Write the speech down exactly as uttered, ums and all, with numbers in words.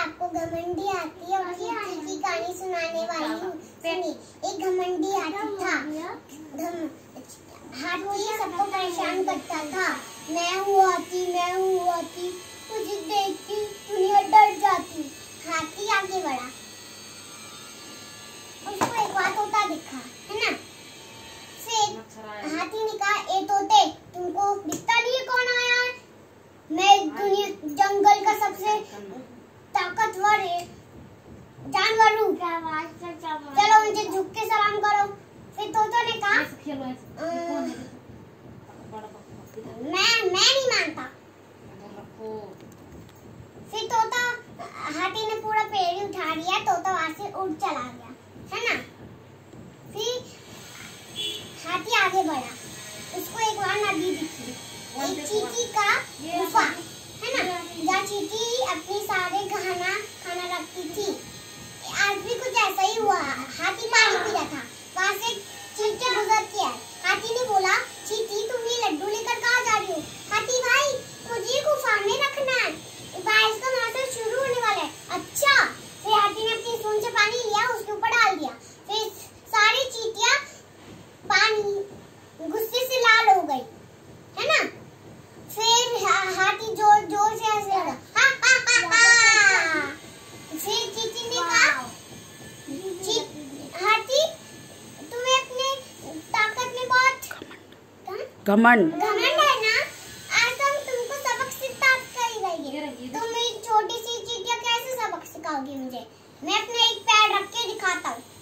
आपको घमंडी आती है और चींटी की कहानी सुनाने वाली हूँ। सुनिए, एक घमंडी हाथी था। घम हाथी सबको परेशान करता था। मैं हूँ हाथी, मैं हूँ हाथी, मुझे देख के दुनिया डर जाती। हाथी आगे बढ़ा, उसको एक बार तोता दिखा, है ना। फिर हाथी ने कहा, ए तोते, तुमको दिखता नहीं है कौन आया है? मैं दुनिया जंगल का सबसे ताकतवर जानवर हूँ, चलो मुझे झुक के सलाम करो। फिर तोता ने कहा, मैं मैं नहीं मानता। फिर तोता हाथी ने पूरा पेड़ ही उठा लिया, तोता वहां से उड़ चला गया, है ना। फिर हाथी आगे बढ़ा, उसको एक बार नदी दिखी, एक चींटी का गुफा, है ना, जहाँ चींटी अपनी सारे खाना खाना रखती थी। आज भी कुछ ऐसा ही हुआ। हाथी पानी पी रहा था, वहाँ से चींटी गुजरती है। हाथी ने बोला, चींटी तुम ये लड्डू लेकर कहाँ जा रही हो? हाथी भाई, मुझे गुफा में रखना है, बारिश का मौसम शुरू होने वाला है। अच्छा। फिर हाथी ने अपनी सूंड से पानी लिया, उसके ऊपर डाल दिया। फिर सारी चींटियां पानी गुस्से से लाल हो गई, है ना। फिर हाथी जोर जोर से हंसने लगा, हा हा हा हा। फिर चींटी ने कहा, हाथी तुम्हें अपने ताकत में बहुत घमंड घमंड है ना, आज तो हम तुमको सबक सिखाएंगे। तुम छोटी सी चींटियां कैसे सबक सिखाओगी मुझे? मैं अपना एक पैर रख के दिखाता हूँ।